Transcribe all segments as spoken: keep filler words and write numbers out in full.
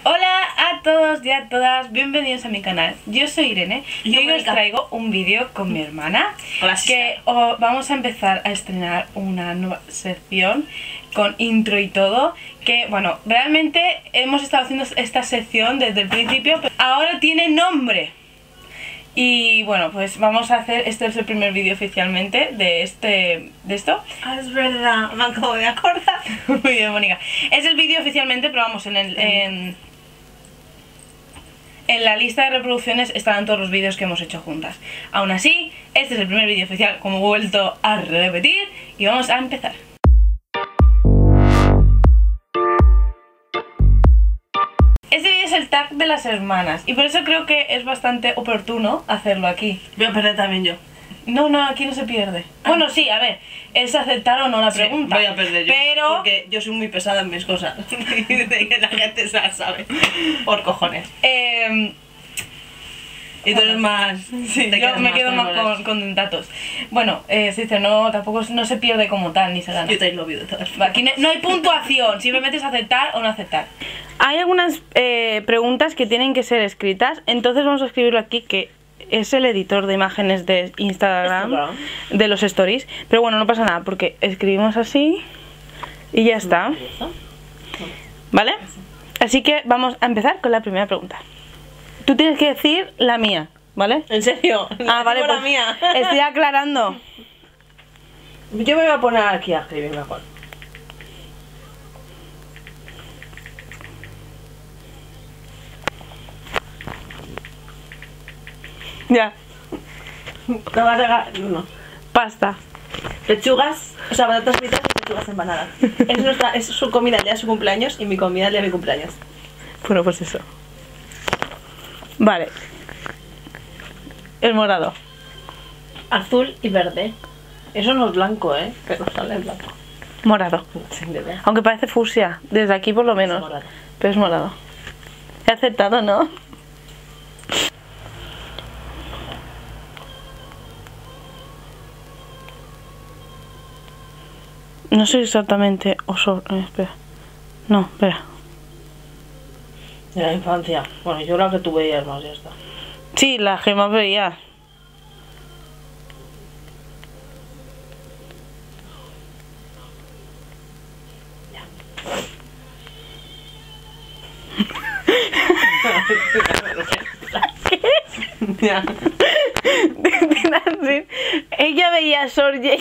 Hola a todos y a todas, bienvenidos a mi canal. Yo soy Irene y, y hoy os traigo un vídeo con mi hermana. Hola, que oh, vamos a empezar a estrenar una nueva sección con intro y todo. Que bueno, realmente hemos estado haciendo esta sección desde el principio, pero ahora tiene nombre. Y bueno, pues vamos a hacer, este es el primer vídeo oficialmente de este de esto. Ah, es verdad, me acabo de acordar. Muy bien, Mónica. Es el vídeo oficialmente, pero vamos, en el en, en la lista de reproducciones estarán todos los vídeos que hemos hecho juntas. Aún así, este es el primer vídeo oficial, como he vuelto a repetir, y vamos a empezar. Este vídeo es el tag de las hermanas y por eso creo que es bastante oportuno hacerlo aquí. Voy a perder también yo. No, no, aquí no se pierde. Ah. Bueno, sí, a ver, es aceptar o no la pregunta. Sí, voy a perder yo, pero... porque yo soy muy pesada en mis cosas. De que la gente se la sabe. Por cojones. Eh... Y tú eres más... Sí, yo me quedo más con, con datos. Bueno, eh, se dice, no, tampoco no se pierde como tal, ni se gana. Yo te lo vi de todas formas. Aquí no, no hay puntuación, simplemente es aceptar o no aceptar. Hay algunas eh, preguntas que tienen que ser escritas, entonces vamos a escribirlo aquí, que es el editor de imágenes de Instagram, Instagram. de los stories. Pero bueno, no pasa nada, porque escribimos así y ya está. ¿Vale? Así que vamos a empezar con la primera pregunta. Tú tienes que decir la mía, ¿vale? ¿En serio? Ah, vale, pues la mía. Estoy aclarando. Yo me voy a poner aquí a escribir mejor. Ya. ¿No vas a regalar? No. Pasta. Lechugas, o sea, patatas fritas y lechugas empanadas. Es, nuestra, es su comida el día de su cumpleaños y mi comida el día de mi cumpleaños. Bueno, pues eso. Vale. El morado. Azul y verde. Eso no es blanco, ¿eh? Pero sale en blanco. Morado. Sin idea. Aunque parece fucsia, desde aquí por lo menos. Es morado. Pero es morado. He aceptado, ¿no? No soy exactamente oso. Eh, espera. No, espera. De la infancia. Bueno, yo la que tú veías más, ya está. Sí, la que más veías. Ya. ¿Qué? Ya. Ella veía Sorge.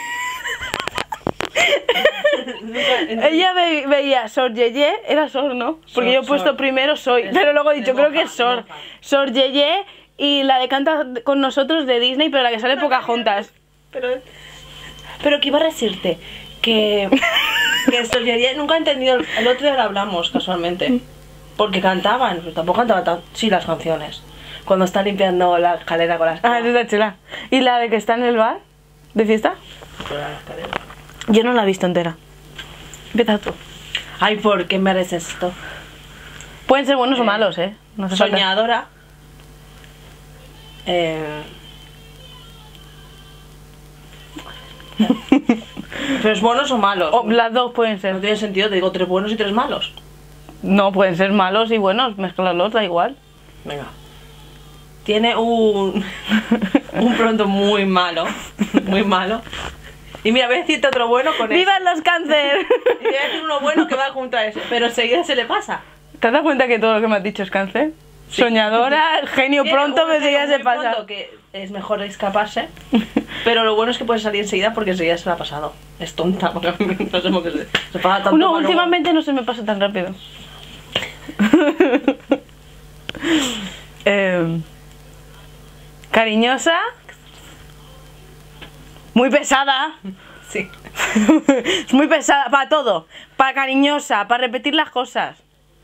Ella ve, veía Sor Yeye, era Sor, ¿no? Porque Sor, yo he puesto Sor. primero Soy, es, pero luego he dicho, creo moja, que es Sor. Sor Yeye y la de Canta con nosotros de Disney, pero la que sale Pocahontas. Pero, pero que iba a decirte que, que Sor Yeye nunca he entendido, el otro día lo hablamos casualmente, porque cantaban, pero tampoco cantaban tan, sí las canciones, cuando está limpiando la escalera con las... Ah, esa es chula. ¿Y la de que está en el bar de fiesta? La escalera. Yo no la he visto entera. Empieza tú. Ay, ¿por qué mereces esto? Pueden ser buenos eh, o malos, ¿eh? No se soñadora. Eh... ¿Pero es buenos o malos? O, las dos pueden ser. No tiene sentido, te digo tres buenos y tres malos. No, pueden ser malos y buenos, mezclarlos, da igual. Venga. Tiene un... un pronto muy malo. Muy malo. Y mira, voy a decirte otro bueno con eso. ¡Vivan los cáncer! Y voy a decir uno bueno que va junto a ese, pero enseguida se le pasa. ¿Te has dado cuenta que todo lo que me has dicho es cáncer? Sí. Soñadora, genio pronto, pero enseguida se pasa. Pronto, que es mejor escaparse, pero lo bueno es que puede salir enseguida porque enseguida se le ha pasado. Es tonta, porque no sé por qué se, se pasa tanto. No, últimamente luego. No se me pasa tan rápido. eh, cariñosa. Muy pesada. Sí. Es muy pesada para todo. Para cariñosa, para repetir las cosas.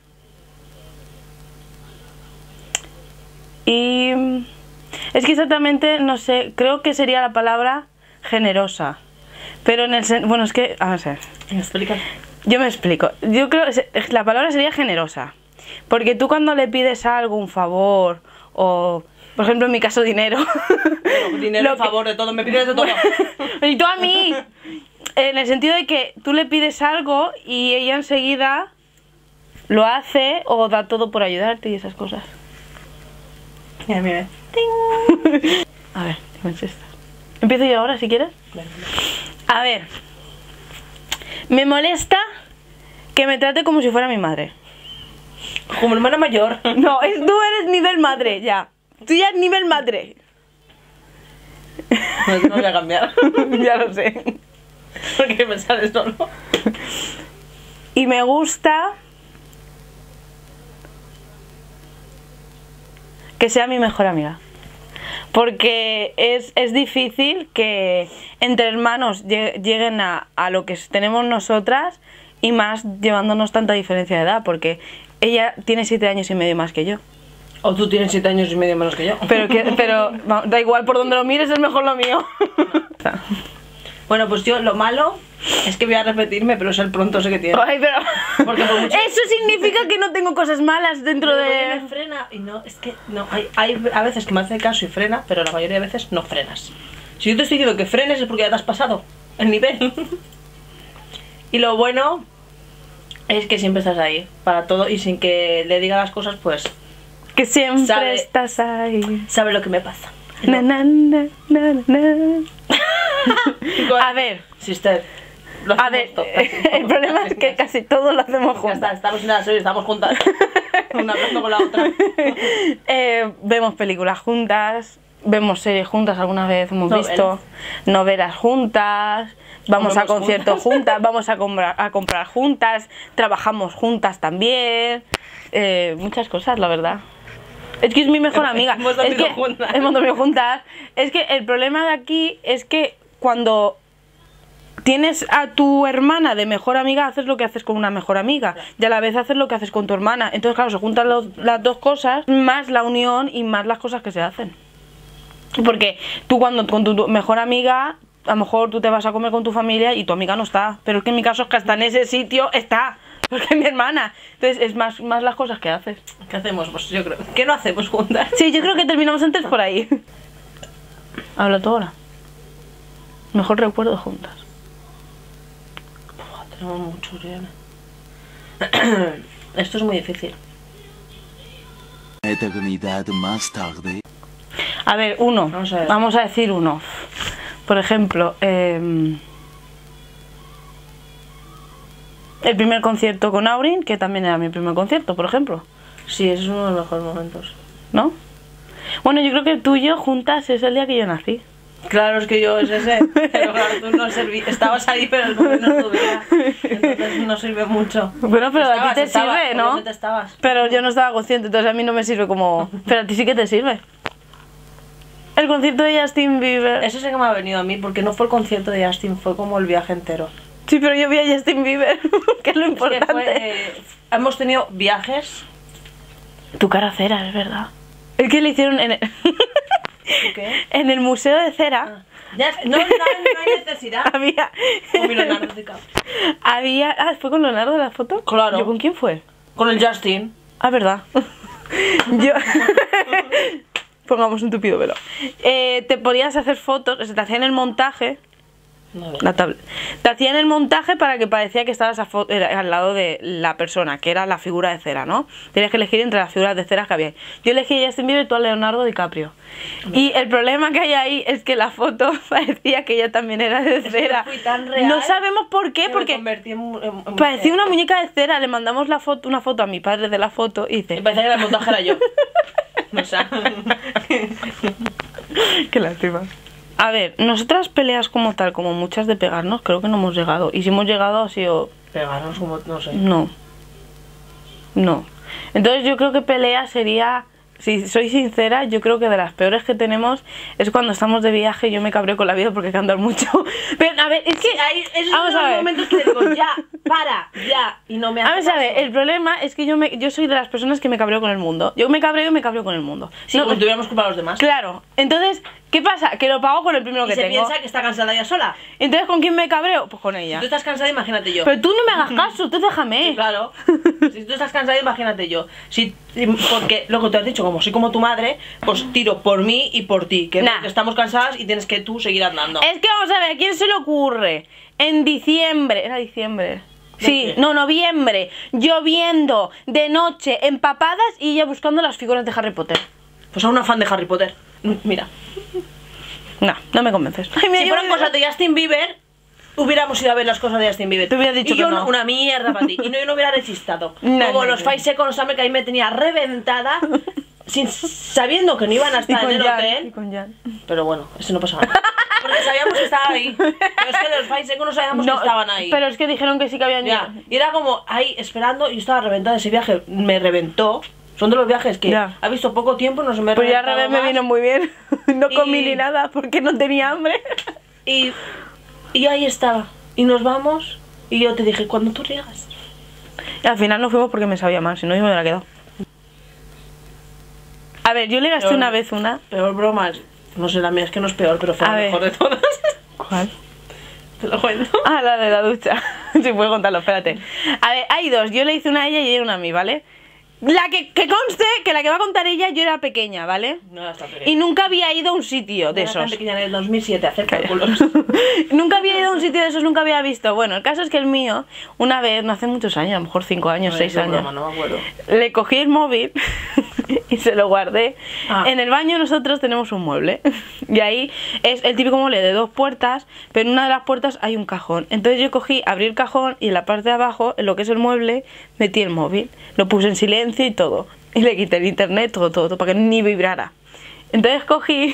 Y... es que exactamente, no sé, creo que sería la palabra generosa. Pero en el... bueno, es que... a ver. ¿Me explicas? Yo me explico. Yo creo que la palabra sería generosa. Porque tú cuando le pides algo, un favor, o... por ejemplo, en mi caso, dinero. Bueno, dinero a favor de todo, me pides de todo. Y tú a mí. En el sentido de que tú le pides algo y ella enseguida lo hace o da todo por ayudarte y esas cosas. Mira, mira. A ver, dime si estás. Empiezo yo ahora si quieres. A ver. Me molesta que me trate como si fuera mi madre. Como hermana mayor. No, es, tú eres nivel madre, ya. Tú ya eres nivel madre. No, no voy a cambiar. Ya lo sé. Porque me sale solo. Y me gusta que sea mi mejor amiga. Porque es, es difícil que entre hermanos lleguen a, a lo que tenemos nosotras y más llevándonos tanta diferencia de edad, porque ella tiene siete años y medio más que yo. O tú tienes siete años y medio menos que yo. Pero, que, pero da igual por donde lo mires, es mejor lo mío. Bueno, pues yo lo malo es que voy a repetirme, pero es el pronto ese que tiene. Ay, pero... Porque por mucho... Eso significa que no tengo cosas malas dentro Pero de... me frena y no, es que no, hay, hay a veces que me hace caso y frena, pero la mayoría de veces no frenas. Si yo te estoy diciendo que frenes es porque ya te has pasado el nivel. Y lo bueno es que siempre estás ahí para todo y sin que le diga las cosas, pues... Que siempre sabe, estás ahí. Sabe lo que me pasa. Na, na, na, na, na. A ver, Sister, lo a ver, todo. el problema es que casi todo lo hacemos Ya juntas. está, estamos en la serie, estamos juntas. Una hablando con la otra. Eh, vemos películas juntas, vemos series juntas, alguna vez hemos Novelas. visto novelas juntas, vamos a Comemos conciertos juntas. juntas, vamos a comprar, a comprar juntas, trabajamos juntas también, eh, muchas cosas, la verdad. Es que es mi mejor amiga. Hemos es dormido que juntas. Hemos dormido juntas. Es que el problema de aquí es que cuando tienes a tu hermana de mejor amiga, haces lo que haces con una mejor amiga. Y a la vez haces lo que haces con tu hermana. Entonces, claro, se juntan los- las dos cosas, más la unión y más las cosas que se hacen. Porque tú cuando con tu mejor amiga, a lo mejor tú te vas a comer con tu familia y tu amiga no está. Pero es que en mi caso es que hasta en ese sitio está. Porque es mi hermana. Entonces es más, más las cosas que haces. ¿Qué hacemos? Pues yo creo. ¿Qué no hacemos juntas? Sí, yo creo que terminamos antes por ahí. Habla tú ahora. Mejor recuerdo juntas. Buah, tenemos mucho, Rihanna. Esto es muy difícil. Eternidad más tarde. A ver, uno. Vamos a ver. Vamos a decir uno. Por ejemplo, eh, el primer concierto con Aurin, que también era mi primer concierto, por ejemplo. Sí, ese es uno de los mejores momentos. ¿No? Bueno, yo creo que el tuyo juntas es el día que yo nací. Claro, es que yo es ese. Pero claro, tú no serví. Estabas ahí, pero el móvil no estuviera. Entonces no sirve mucho. Bueno, pero a Estabas, ti te estabas, sirve, ¿no? obviamente estabas. Pero yo no estaba consciente, entonces a mí no me sirve como... Pero a ti sí que te sirve. El concierto de Justin Bieber. Eso sí que me ha venido a mí, porque no fue el concierto de Justin, fue como el viaje entero. Sí, pero yo vi a Justin Bieber, que es lo Es que importante. fue, eh, hemos tenido viajes. Tu cara cera, es verdad. El que le hicieron en el... ¿Qué? en el museo de cera. Ya, no, no, no hay necesidad. Había... Con mi Leonardo DiCaprio. Había... Ah, ¿fue con Leonardo la foto? Claro. ¿Yo con quién fue? Con el Justin. Ah, verdad. Yo... Pongamos un tupido velo. Eh, te podías hacer fotos, o sea, te hacían el montaje... No, La tablet. Te hacían el montaje para que parecía que estabas a fo- era- al lado de la persona, que era la figura de cera, ¿no? Tenías que elegir entre las figuras de cera que había. Yo elegí a Justin Bieber y tú a Leonardo DiCaprio. Y el problema que hay ahí es que la foto parecía que ella también era de cera. fui tan real No sabemos por qué, que me porque convertí en, en- en- parecía una muñeca de cera. Le mandamos la foto, una foto a mi padre de la foto y Me dice... parecía que el montaje era yo. O sea, Qué lástima. A ver, nosotras peleas como tal, como muchas de pegarnos, creo que no hemos llegado. Y si hemos llegado ha sido... pegarnos como, no sé. No. No. Entonces yo creo que pelea sería... Si soy sincera, yo creo que de las peores que tenemos es cuando estamos de viaje y yo me cabreo con la vida porque hay que andar mucho. Pero, a ver, es que... Hay, esos Vamos son a los ver. momentos que digo, ya, para, ya, y no me hace Vamos a ver, caso. el problema es que yo me, yo soy de las personas que me cabreo con el mundo. Yo me cabreo y me cabreo con el mundo. Sí, No, como si tuviéramos culpa a los demás. claro, entonces, ¿qué pasa? Que lo pago con el primero Y que se tengo. piensa que está cansada ella sola. Entonces, ¿con quién me cabreo? Pues con Si ella. tú estás cansada, imagínate yo. Pero tú no me hagas caso, tú déjame. Claro. Si tú estás cansada, imagínate yo. Si, porque lo que te has dicho, como soy como tu madre, pues tiro por mí y por ti. Que Nah. estamos cansadas y tienes que tú seguir andando. Es que vamos a ver, ¿a quién se le ocurre? En diciembre, era diciembre. Sí, no, noviembre, lloviendo, de noche, empapadas y ella buscando las figuras de Harry Potter. Pues a una fan de Harry Potter. Mira. No, no me convences. Ay, mira, Si fueran cosas de Justin Bieber, hubiéramos ido a ver las cosas de Justin Bieber. Te hubiera dicho y yo que no. una mierda para ti. Y no, yo no hubiera resistado. No, Como no, los no. Five Seconds Summer, que ahí me tenía reventada, sin, sabiendo que no iban a Y estar con en el Jan, hotel. y con Jan. Pero bueno, eso no pasaba nada. Porque sabíamos que estaba ahí. Pero es que los Five Seconds no sabíamos No, que estaban ahí. pero es que dijeron que sí que habían Ya, ido. y era como ahí esperando y yo estaba reventada. Ese viaje me reventó. Son de los viajes que Ya. ha visto poco tiempo, no se me ha Pues ya al reventado revés me más. vino muy bien. No Y- comí ni nada porque no tenía hambre. Y, y ahí estaba. Y nos vamos. Y yo te dije, cuando tú llegas. Y al final no fuimos porque me sabía mal, si no yo me hubiera quedado. A ver, yo le gasté Peor- una vez una. Peor broma. No sé, la mía es que no es peor, pero fue A la ver. mejor de todas. ¿Cuál? Te lo cuento. Ah, la de la ducha. Si puedo contarlo, espérate. A ver, hay dos. Yo le hice una a ella y ella una a mí, ¿vale? La que, que conste que la que va a contar ella yo era pequeña, ¿vale? No era tan pequeña. Y nunca había ido a un sitio de Era tan esos. pequeña en el dos mil siete, hacer cálculos. Nunca había ido a un sitio de esos, nunca había visto. Bueno, el caso es que el mío, una vez, no hace muchos años, a lo mejor cinco años, seis Es años, broma, no me acuerdo. le cogí el móvil y se lo guardé. Ah. En el baño nosotros tenemos un mueble y ahí es el típico mueble de dos puertas, pero en una de las puertas hay un cajón. Entonces yo cogí, abrí el cajón y en la parte de abajo, en lo que es el mueble, metí el móvil. Lo puse en silencio y todo. Y le quité el internet, todo, todo, todo, para que ni vibrara. Entonces cogí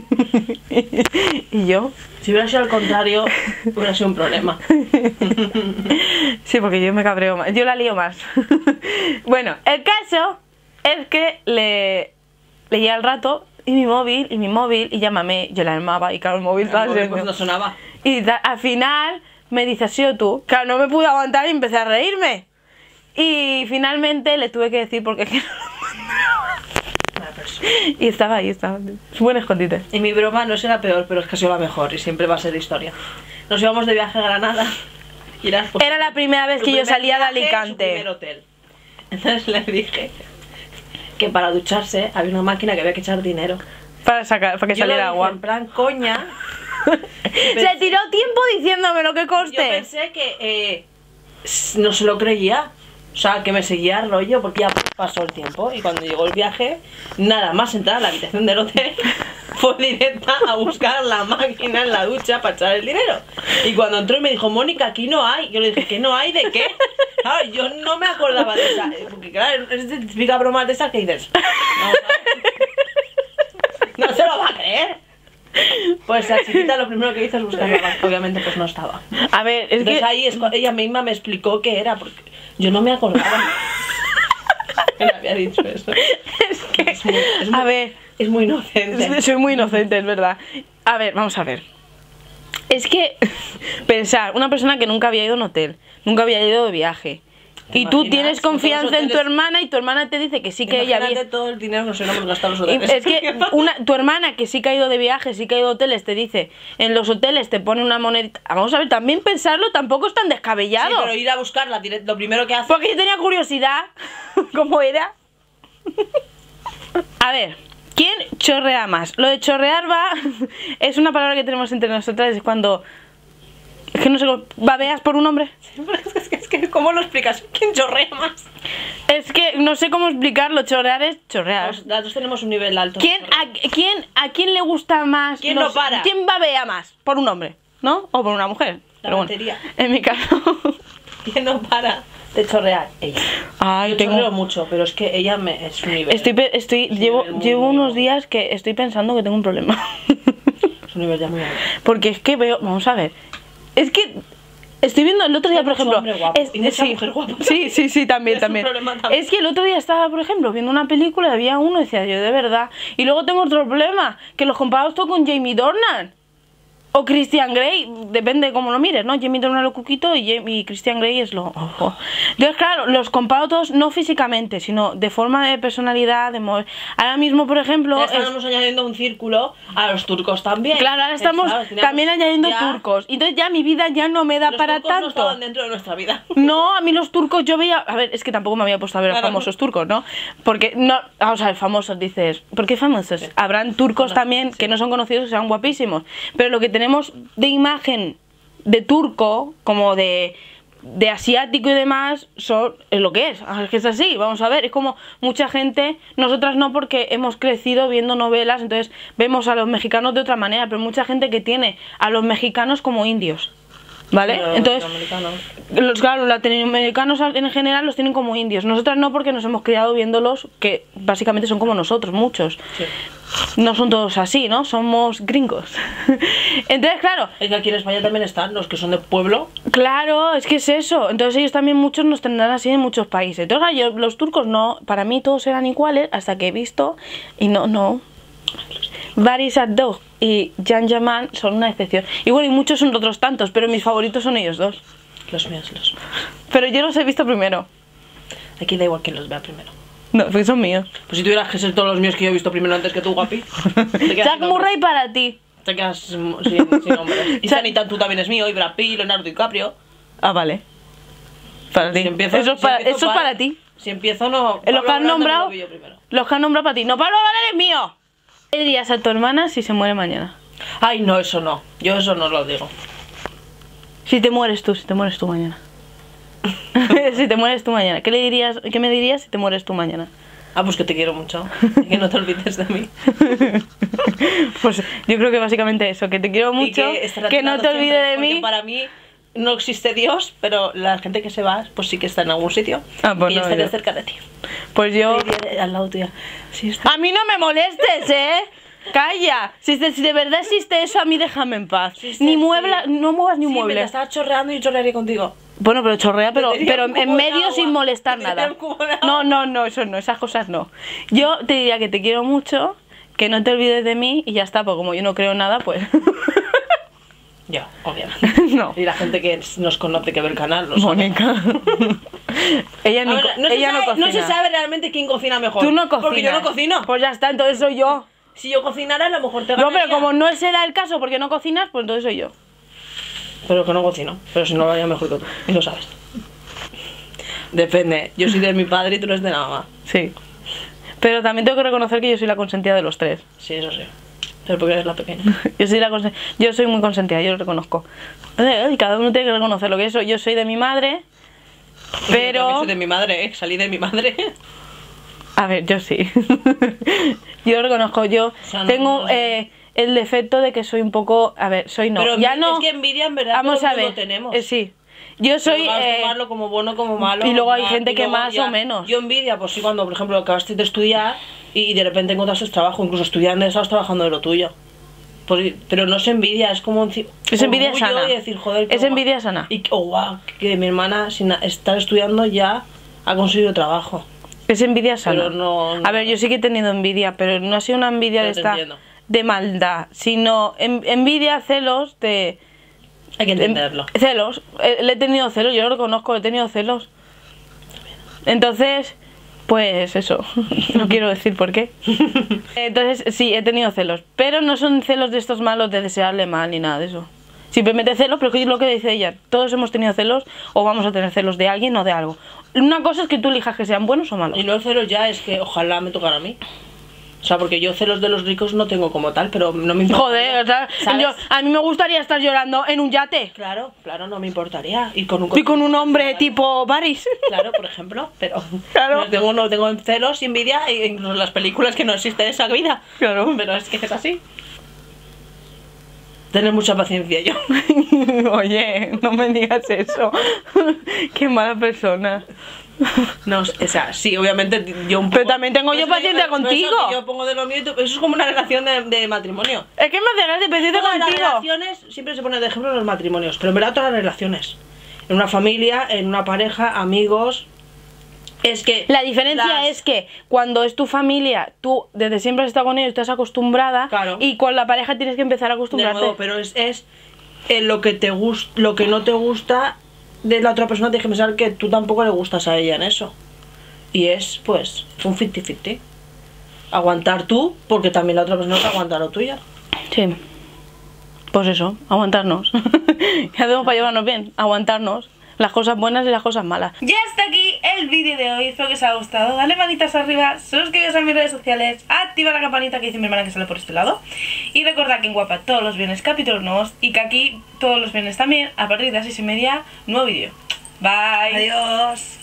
y yo... Si hubiera sido al contrario, hubiera sido un problema. Sí, porque yo me cabreo más. Yo la lío más. Bueno, el caso es que le leía el rato y mi móvil, y mi móvil, y llámame. Yo la llamaba y claro, el móvil estaba Porque siendo- no sonaba. Y da- al final me dice, ¿has sido tú? Claro, no me pude aguantar y empecé a reírme. Y finalmente le tuve que decir porque es que no lo Mala persona. Y estaba ahí, estaba. Es buen escondite. Y mi broma no será peor, pero es que ha sido la mejor y siempre va a ser historia. Nos íbamos de viaje a Granada. Y era, pues, Era la primera vez su que yo primer salía de viaje, su Alicante. primer hotel. Entonces le dije que para ducharse había una máquina que había que echar dinero. Para sacar, para que Yo lo saliera dije agua. en plan coña. Se tiró tiempo diciéndome lo que Yo coste. pensé que eh, s- no se lo creía. O sea, que me seguía el rollo porque ya pasó el tiempo. Y cuando llegó el viaje, nada más entrar a la habitación del hotel, fue directa a buscar la máquina en la ducha para echar el dinero. Y cuando entró y me dijo, Mónica, aquí no hay. Yo le dije, ¿que no hay de qué? Claro, yo no me acordaba de esa. Porque claro, es de típica broma de esas que dices. No, no se lo va a creer. Pues la chiquita lo primero que hizo es buscar la máquina. Obviamente pues no estaba. A ver, es Entonces que... ahí es cuando ella misma me explicó qué era, porque yo no me acordaba. Que me había dicho eso. Es que... Es muy, es muy- A ver... es muy inocente. Soy muy inocente, es verdad. A ver, vamos a ver. Es que... Pensar, una persona que nunca había ido a un hotel, nunca había ido de viaje. Y tú imaginas? tienes Con todos los confianza en tu hoteles- hermana y tu hermana te dice que sí que ella Imagínate había... todo el dinero que nos hubiéramos gastado en los Y hoteles. es que una, tu hermana que sí que ha ido de viaje, sí que ha ido a hoteles, te dice, en los hoteles te pone una monedita. Vamos a ver, también pensarlo tampoco es tan Sí, descabellado. pero ir a buscarla, direct- lo primero que hace... Porque yo tenía curiosidad, ¿cómo era? A ver, ¿quién chorrea más? Lo de chorrear va, es una palabra que tenemos entre nosotras, es cuando... Es que no sé, cómo- ¿babeas por un hombre? Es que, es que, ¿cómo lo explicas? ¿Quién chorrea más? Es que no sé cómo explicarlo, chorrear es chorrear. Pues, las dos tenemos un nivel alto. ¿Quién, a, quién, ¿A quién le gusta más? ¿Quién no sé, para? ¿Quién babea más? ¿Por un hombre? ¿No? ¿O por una mujer? La Pero bueno, batería. en mi caso... ¿Quién no para de chorrear? Ella. Ay, Yo tengo... chorreo mucho, pero es que ella me, es un nivel. Estoy, pe- estoy, un llevo, nivel muy, llevo muy unos alto. días que estoy pensando que tengo un problema. Es un nivel ya muy alto. Porque es que veo, vamos a ver, es que estoy viendo el otro día, Hay por mucho ejemplo, hombre guapo es- y mucha sí, mujer guapa. sí, sí, sí, también, Es un también. problema también. Es que el otro día estaba, por ejemplo, viendo una película y había uno y decía yo, de verdad, y luego tengo otro problema, que los comparamos todo con Jamie Dornan. O Christian Grey, depende de cómo lo mires, ¿no? Jamie Dornan lo cuquito y, Jamie- y Christian Grey es lo... ojo. Entonces, claro, los comparo todos no físicamente, sino de forma de personalidad, de mover. Ahora mismo, por ejemplo... Ya es- estamos añadiendo un círculo a los turcos también. Claro, ahora estamos ¿Sabes? Teníamos también añadiendo ya- turcos. Entonces ya mi vida ya no me da Los para turcos no tanto. estaban dentro de nuestra vida. No, a mí los turcos yo veía... A ver, es que tampoco me había puesto a ver a Claro. famosos turcos, ¿no? Porque, no, vamos a ver, famosos, dices... ¿Por qué famosos? Habrán turcos Conocidos, también sí. que no son conocidos y sean guapísimos. Pero lo que tenemos de imagen de turco, como de... de asiático y demás son es lo que es, es que es así, vamos a ver, es como mucha gente, nosotras no porque hemos crecido viendo novelas, entonces vemos a los mexicanos de otra manera, pero mucha gente que tiene a los mexicanos como indios, ¿vale? Sí, los entonces, latinoamericanos. los, claro, los latinoamericanos en general los tienen como indios, nosotras no porque nos hemos criado viéndolos, que básicamente son como nosotros, muchos. Sí. No son todos así, ¿no? Somos gringos. Entonces, claro, Es que aquí en España también están los que son de pueblo. claro, es que es eso. Entonces ellos también muchos nos tendrán así en muchos países. Entonces, claro, yo- los turcos no, para mí todos eran iguales hasta que he visto y no, no. Baris Ad-Dog y Jan Yaman son una excepción. Y bueno, y muchos son otros tantos, pero mis favoritos son ellos dos. Los míos, los míos. Pero yo los he visto primero. Aquí da igual quién los vea primero. No, porque son míos. Pues si tuvieras que ser todos los míos que yo he visto primero antes que tú, guapi. te quedas Jack sin nombres. Murray para ti. Te quedas sin, sin, sin nombres. Y Jack- Channing Tatum también es mío, y Brad Pitt, Leonardo DiCaprio. Ah, vale. Para ti. Si empiezo, eso es si para, empiezo eso es mal, para ti. Si empiezo no... Eh, Los que Pablo han Londra nombrado, lo vi yo primero. los que han nombrado para ti. No, Pablo Londra es mío. ¿Qué dirías a tu hermana si se muere mañana? Ay, no, eso no. Yo eso no lo digo. Si te mueres tú, si te mueres tú mañana. Si te mueres tú mañana. ¿Qué le dirías, qué me dirías si te mueres tú mañana? Ah, pues que te quiero mucho. Y que no te olvides de mí. Pues yo creo que básicamente eso, que te quiero Y mucho, que, estará que no tirado te siempre, olvides de porque mí. para mí no existe Dios, pero la gente que se va, pues sí que está en algún sitio. Ah, pues y yo no, estaré yo. cerca de ti. Pues yo... Te diré al lado tuya. Sí, está. A mí no me molestes, ¿eh? Calla. Si de, si de verdad existe eso, a mí déjame en paz. Existe, Ni sí. muebla, no muevas ni un Sí, me mueble. la estaba chorreando y chorrearía contigo. Bueno, pero chorrea, pero, Te diría pero un en cubo de medio agua. sin molestar Te diría nada. un cubo de agua. No, no, no, eso no, esas cosas no. Yo te diría que te quiero mucho, que no te olvides de mí y ya está, porque como yo no creo nada, pues... Yo, obviamente. No. Y la gente que nos conoce, que ve el canal, lo sabe. Mónica. ella ni A ver, co- no, se ella sabe, no cocina. no se sabe realmente quién cocina mejor. Tú no cocinas. Porque yo no cocino. Pues ya está, entonces soy yo. Si yo cocinara, a lo mejor te No, ganaría. pero como no será el caso porque no cocinas, pues entonces soy yo. Pero que no cocino. Pero si no lo haría mejor que tú. Y lo sabes. Depende. Yo soy de mi padre y tú eres de la mamá. Sí. Pero también tengo que reconocer que yo soy la consentida de los tres. Sí, eso sí. Pero porque eres la pequeña. Yo soy la consen- yo soy muy consentida, yo lo reconozco. Eh, Cada uno tiene que reconocer lo que es. Yo soy de mi madre, Yo también pero... soy de mi madre, ¿eh? Salí de mi madre. A ver, yo sí. Yo lo reconozco. Yo sea, no- tengo no- eh, el defecto de que soy un poco... A ver, soy no. Pero ya envi- no... es que envidia en verdad Vamos todo a el mundo ver. tenemos. eh, sí. Yo soy... Pero vas a eh, tomarlo como bueno, como malo. y luego hay ya, gente y que luego más ya. o menos. Yo envidia, pues sí, cuando por ejemplo acabaste de estudiar y, y de repente encontraste trabajo, incluso estudiando estabas trabajando de lo tuyo. Pues, pero no es envidia, es como enci- Es envidia orgullo sana. y decir, joder, qué Es guay. envidia sana. Y oh, wow, que mi hermana sin estar estudiando ya ha conseguido trabajo. Es envidia sana. Pero no- no- A ver, yo sí que he tenido envidia, pero no ha sido una envidia Pero de te esta... entiendo. de maldad, sino en- envidia, celos de... Hay que de- entenderlo. celos. Eh, Le he tenido celos, yo lo reconozco, he tenido celos. Entonces, pues eso, no quiero decir por qué. Entonces, sí, he tenido celos, pero no son celos de estos malos de desearle mal ni nada de eso. Simplemente celos, pero que es lo que dice ella. Todos hemos tenido celos o vamos a tener celos de alguien o de algo. Una cosa es que tú elijas que sean buenos o malos. Y no celos ya, es que ojalá me tocara a mí. O sea, porque yo celos de los ricos no tengo como tal, pero no me importa. Joder, o sea, ¿Sabes? yo- a mí me gustaría estar llorando en un yate. Claro, claro, no me importaría. Y con un, Y con un hombre tipo Baris. Claro, por ejemplo, pero Claro. no tengo, no tengo celos, envidia, e incluso en las películas que no existe esa vida. Claro. Pero es que es así. Tener mucha paciencia yo. Oye, no me digas eso. Qué mala persona. No, o sea, sí, obviamente yo un poco... Pero también tengo yo Eso paciencia digo, pero eso contigo. que yo pongo de lo mío y tú- eso es como una relación de, de matrimonio. Es que me hace gracia decirte Todas las contigo. relaciones siempre se pone de ejemplo los matrimonios, pero en verdad todas las relaciones. En una familia, en una pareja, amigos. Es que. La diferencia las- es que cuando es tu familia, tú desde siempre has estado con ellos, estás acostumbrada. Claro. Y con la pareja tienes que empezar a De acostumbrarte. nuevo, pero es, es eh, lo que te gusta, lo que no te gusta de la otra persona, tienes que pensar que tú tampoco le gustas a ella en eso. Y es, pues, un cincuenta cincuenta. Aguantar tú, porque también la otra persona te aguanta lo tuyo. Sí. Pues eso, aguantarnos. ¿Qué hacemos para llevarnos bien? Aguantarnos. Las cosas buenas y las cosas malas. Ya está aquí el vídeo de hoy, espero que os haya gustado. Dale manitas arriba, suscribiros a mis redes sociales, activa la campanita que dice mi hermana que sale por este lado. Y recordad que en Guapa todos los viernes capítulos nuevos y que aquí todos los viernes también, a partir de las seis y media, nuevo vídeo. Bye. Adiós.